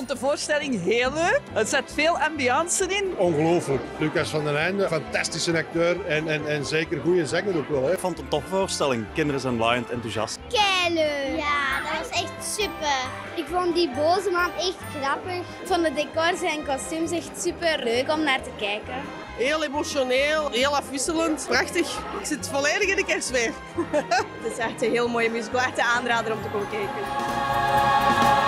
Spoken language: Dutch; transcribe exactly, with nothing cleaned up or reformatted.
vond de voorstelling heel leuk. Het zet veel ambiance in. Ongelooflijk. Lucas van den Einde, fantastische acteur en, en, en zeker goede zanger ook wel. Hè. Ik vond het een toffe voorstelling. Kinderen zijn blij en enthousiast. Keileuk! Ja, dat was echt super. Ik vond die boze man echt grappig. Ik vond de decors en kostuums echt super leuk om naar te kijken. Heel emotioneel, heel afwisselend. Prachtig. Ik zit volledig in de kerstsfeer. Het is echt een heel mooie musical. Echt een aanrader om te komen kijken.